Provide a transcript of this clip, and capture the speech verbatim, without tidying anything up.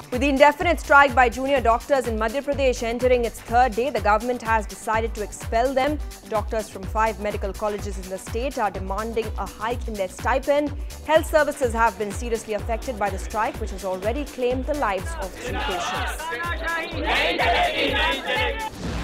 With the indefinite strike by junior doctors in Madhya Pradesh entering its third day, the government has decided to expel them. Doctors from five medical colleges in the state are demanding a hike in their stipend. Health services have been seriously affected by the strike, which has already claimed the lives of three patients.